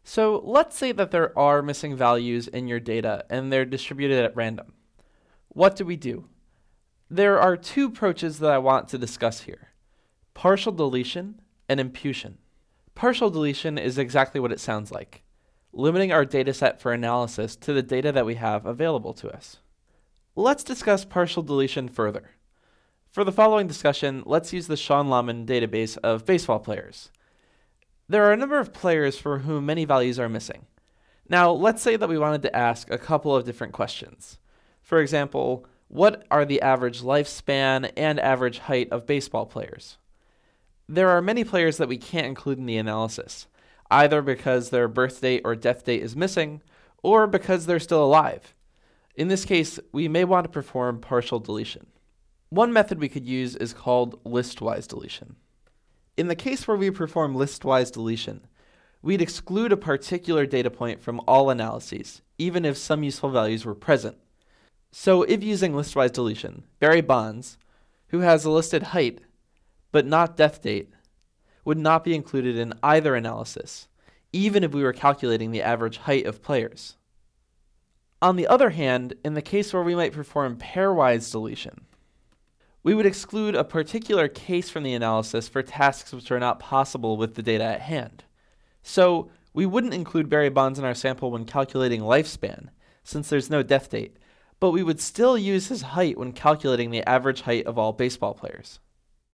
So let's say that there are missing values in your data and they're distributed at random. What do? There are two approaches that I want to discuss here: partial deletion and imputation. Partial deletion is exactly what it sounds like, limiting our dataset for analysis to the data that we have available to us. Let's discuss partial deletion further. For the following discussion, let's use the Sean Lahman database of baseball players. There are a number of players for whom many values are missing. Now, let's say that we wanted to ask a couple of different questions. For example, what are the average lifespan and average height of baseball players? There are many players that we can't include in the analysis, either because their birth date or death date is missing, or because they're still alive. In this case, we may want to perform partial deletion. One method we could use is called listwise deletion. In the case where we perform listwise deletion, we'd exclude a particular data point from all analyses, even if some useful values were present. So if using listwise deletion, Barry Bonds, who has a listed height but not death date, would not be included in either analysis, even if we were calculating the average height of players. On the other hand, in the case where we might perform pairwise deletion, we would exclude a particular case from the analysis for tasks which are not possible with the data at hand. So we wouldn't include Barry Bonds in our sample when calculating lifespan, since there's no death date, but we would still use his height when calculating the average height of all baseball players.